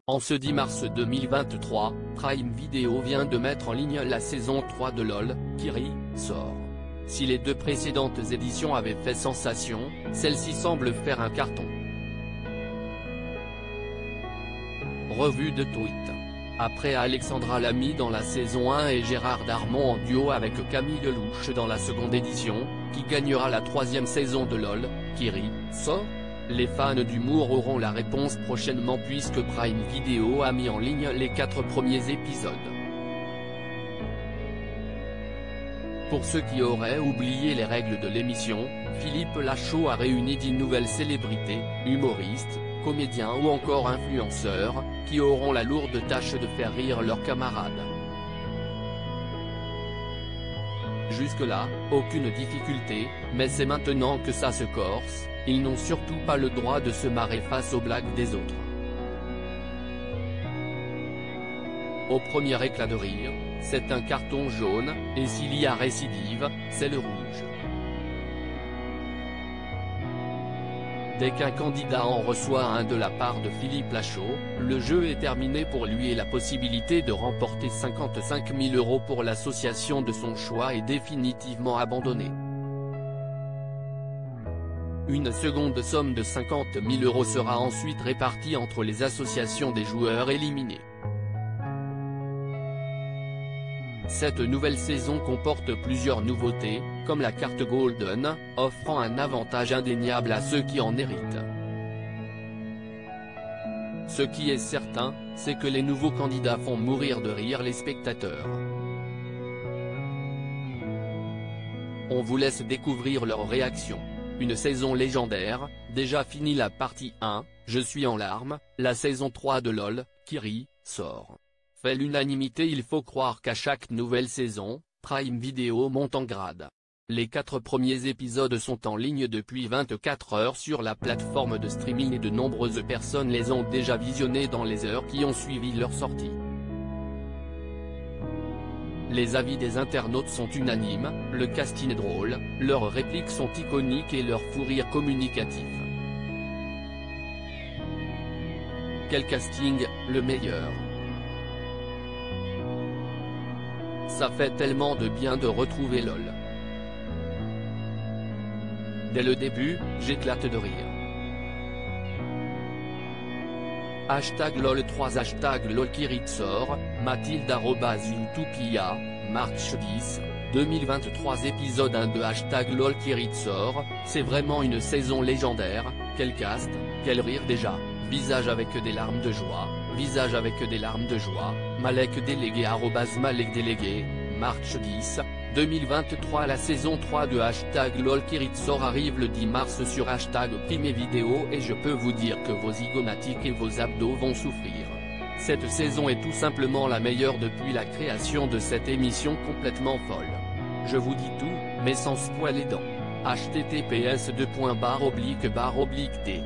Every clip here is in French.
En ce 10 mars 2023, Prime Video vient de mettre en ligne la saison 3 de LOL, Kiri sort. Si les deux précédentes éditions avaient fait sensation, celle-ci semble faire un carton. Revue de tweet. Après Alexandra Lamy dans la saison 1 et Gérard Darmon en duo avec Camille Lelouch dans la seconde édition, qui gagnera la 3e saison de LOL, Kiri sort? Les fans d'humour auront la réponse prochainement puisque Prime Video a mis en ligne les 4 premiers épisodes. Pour ceux qui auraient oublié les règles de l'émission, Philippe Lachaud a réuni 10 nouvelles célébrités, humoristes, comédiens ou encore influenceurs, qui auront la lourde tâche de faire rire leurs camarades. Jusque-là, aucune difficulté, mais c'est maintenant que ça se corse, ils n'ont surtout pas le droit de se marrer face aux blagues des autres. Au premier éclat de rire, c'est un carton jaune, et s'il y a récidive, c'est le rouge. Dès qu'un candidat en reçoit un de la part de Philippe Lachaud, le jeu est terminé pour lui et la possibilité de remporter 55 000 € pour l'association de son choix est définitivement abandonnée. Une seconde somme de 50 000 € sera ensuite répartie entre les associations des joueurs éliminés. Cette nouvelle saison comporte plusieurs nouveautés, comme la carte Golden, offrant un avantage indéniable à ceux qui en héritent. Ce qui est certain, c'est que les nouveaux candidats font mourir de rire les spectateurs. On vous laisse découvrir leurs réactions. Une saison légendaire, déjà fini la partie 1, je suis en larmes, la saison 3 de LOL, Kiri sort. Fait l'unanimité, il faut croire qu'à chaque nouvelle saison, Prime Video monte en grade. Les 4 premiers épisodes sont en ligne depuis 24 heures sur la plateforme de streaming et de nombreuses personnes les ont déjà visionnés dans les heures qui ont suivi leur sortie. Les avis des internautes sont unanimes, le casting est drôle, leurs répliques sont iconiques et leur fou rire communicatif. Quel casting, le meilleur! Ça fait tellement de bien de retrouver LOL. Dès le début, j'éclate de rire. Hashtag LOL3 Hashtag LOLKiri sort, Mathilde @Utopia, March 10, 2023 épisode 1 de Hashtag LOLKiri sort, c'est vraiment une saison légendaire, quel cast, quel rire déjà, visage avec des larmes de joie, visage avec des larmes de joie, Malek délégué @Malek délégué, March 10, 2023 La saison 3 de Hashtag LOLKiri sort arrive le 10 mars sur Hashtag Prime Video et je peux vous dire que vos zygomatiques et vos abdos vont souffrir. Cette saison est tout simplement la meilleure depuis la création de cette émission complètement folle. Je vous dis tout, mais sans se poiler les dents. https://d.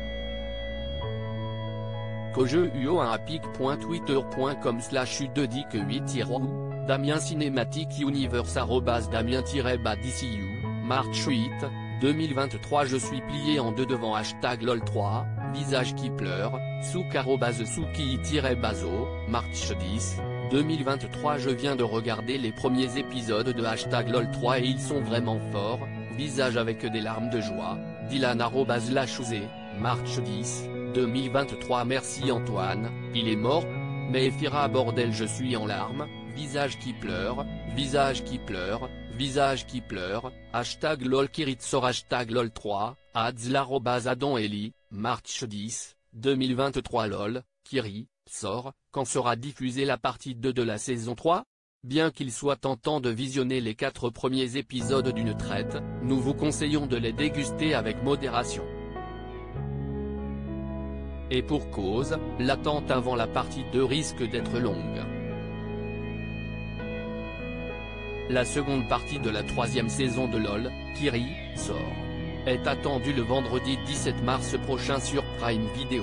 Kojeu.apic.twitter.com/u2dic8-ou Damien Cinématique Universe @Damien-DCU, March 8, 2023 Je suis plié en deux devant Hashtag LOL3, visage qui pleure, Souk @Souki-Bazo, March 10, 2023 Je viens de regarder les premiers épisodes de Hashtag LOL3 et ils sont vraiment forts, visage avec des larmes de joie, Dylan @Lachouzé, March 10, 2023 Merci Antoine, il est mort? Mais Ephira bordel je suis en larmes, visage qui pleure, visage qui pleure, visage qui pleure, Hashtag LOLKiri sort Hashtag LOL3, @Adon-Eli, March 10, 2023 LOL, Kiri, sort, quand sera diffusée la partie 2 de la saison 3? Bien qu'il soit tentant de visionner les 4 premiers épisodes d'une traite, nous vous conseillons de les déguster avec modération. Et pour cause, l'attente avant la partie 2 risque d'être longue. La seconde partie de la 3e saison de LOL, Kiri sort, est attendue le vendredi 17 mars prochain sur Prime Video.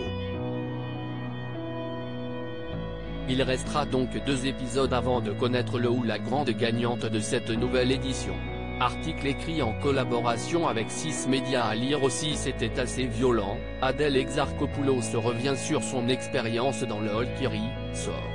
Il restera donc 2 épisodes avant de connaître le ou la grande gagnante de cette nouvelle édition. Article écrit en collaboration avec 6 médias à lire aussi. C'était assez violent. Adèle Exarchopoulos revient sur son expérience dans le Valkyrie, sort.